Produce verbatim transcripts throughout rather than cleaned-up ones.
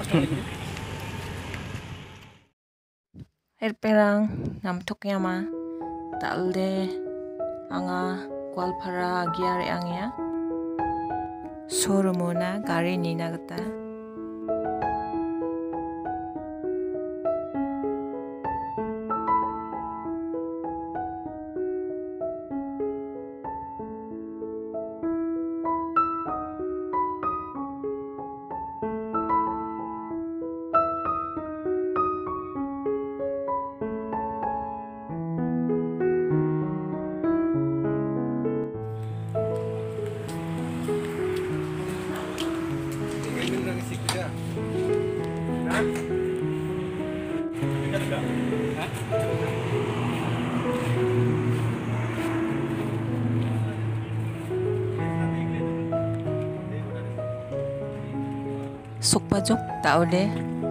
Erperang namtok yama talde anga Gwalpara agiar angya showroomona gari nina gita sukpajok tau deh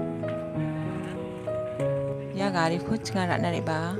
ya gari ku ngarak nari ba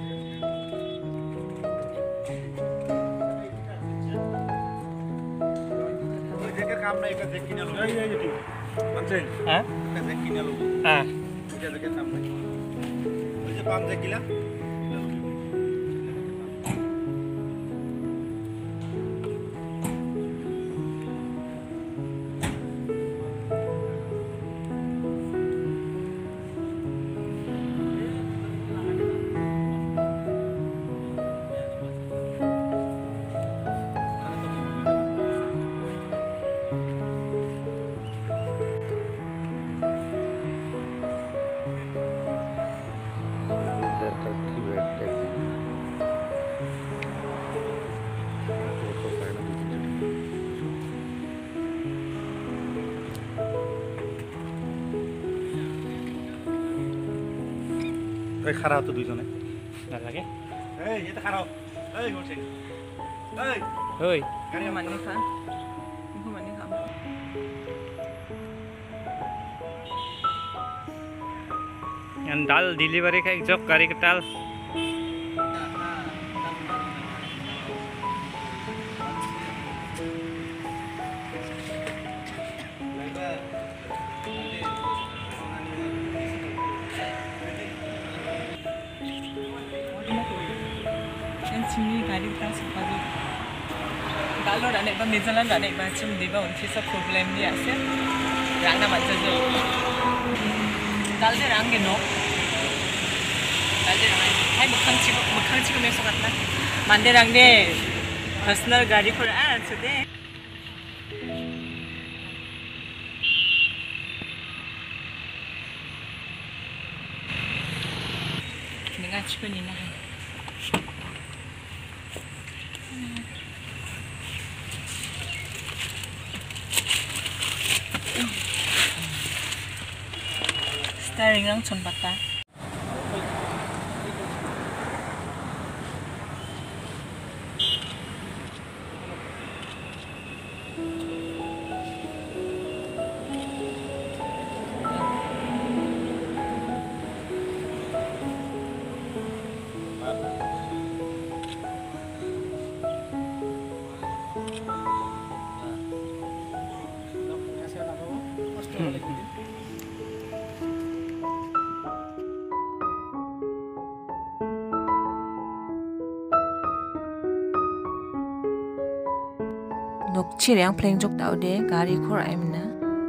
খারাপ তো দুইজনে না লাগে এই এটা খারাপ এই বলছে এই ওই গাড়ি মানে খা ইহু মানে খা and dal delivery ka job gari ka dal Sini gari kita sepatu. Kalau dah naik bang di jalan dah naik macam di bawah unti sab problem dia sih. Rang nama saja. Kalau dia rang geno. Kalau dia rang, hai bukan cikgu bukan cikgu mesok katla. Mande rang deh. Personal gari kur ah sudah. Nengar cikgu ni nah. Steering lang chun bata. Nokchi yang pleng jok tau de gari khor aimna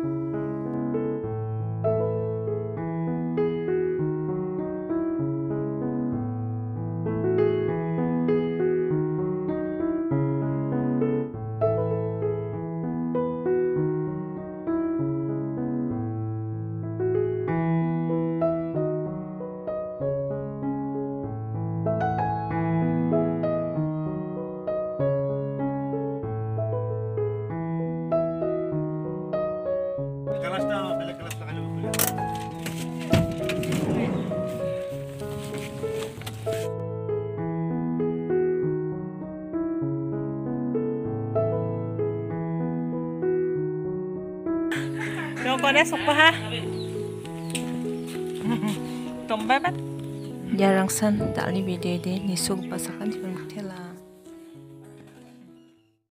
con đấy sọc ha tomba bat jarang san tali bide de nisuk pasakan di pemutela